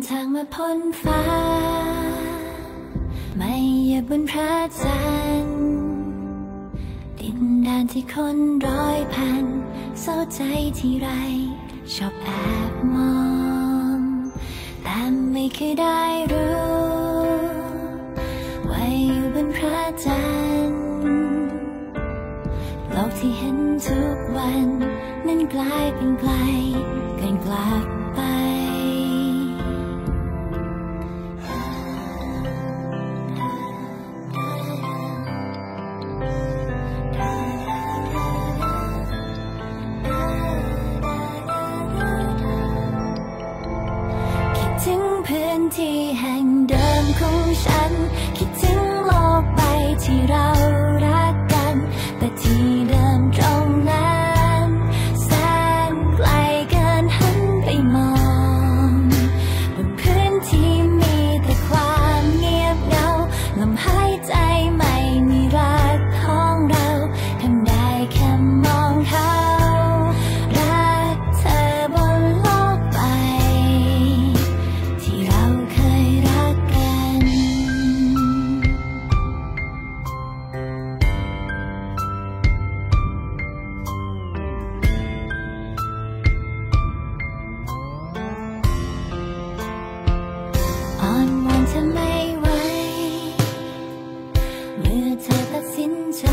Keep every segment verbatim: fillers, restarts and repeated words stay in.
ทางมาพ้นฟ้าไม่เหยียบบนพระจันทร์ดินแดนที่คนร้อยพันเศร้าใจที่ไรชอบแอบมองแต่ไม่เคยได้รู้ว่าอยู่บนพระจันทร์โลกที่เห็นทุกวันนั้นกลายเป็นไกลเกินกลับไปถึงพื้นที่แห่งเดิมของฉันคิดถึงโลกใบที่เรารักกันแต่ที่เดิมตรงนั้นแสนไกลเกินหันไปมองบนพื้นที่มีแต่ความเงียบเหงาลมหายใจไม่มีรักของเราทำได้แค่มองเขารักเธอบนโลกใบเราเคยรักกันอ่อนวอนเธอไม่ไหวเมื่อเธอตัดสินใจ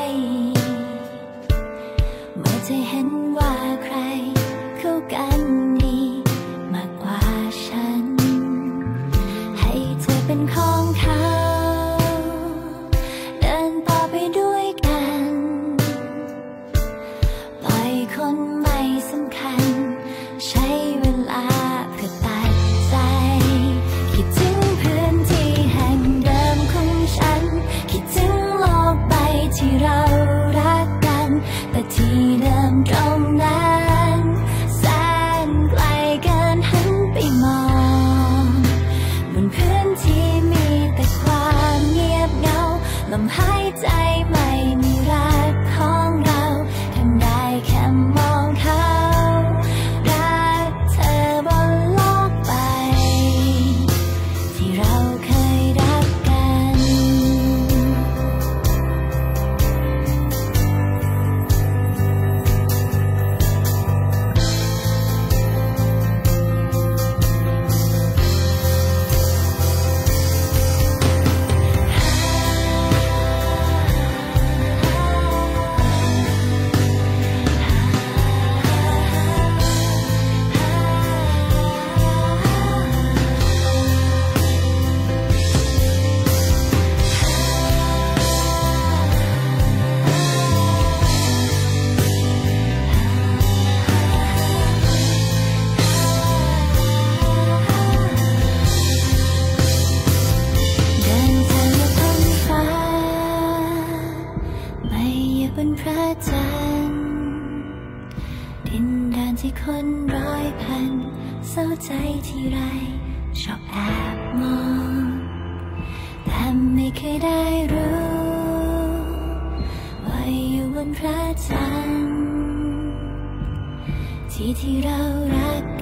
เมื่อเธอเห็นว่าใครเข้ากันดีมากกว่าฉันเป็นของเขาเดินต่อไปด้วยกันปล่อยคนไม่สำคัญใช้เวลาเพื่อตัดใจคิดถึงพื้นที่แห่งเดิมของฉันคิดถึงโลกใบที่เรารักกันแต่ที่เดิมตรงนั้นแสนไกลเกินหันไปมองบนพื้นที่มีแต่ความเงียบเหงาลมหายใจไม่มีรักของเราทำได้แค่มองเขารักเธอบนโลกใบที่เราเคยรักกันบนพระจันทร์ดินแดนที่คนร้อยพันเศร้าใจที่ไรชอบแอบมองแต่ไม่เคยได้รู้ว่าอยู่บนพระจันทร์ที่ที่เรารัก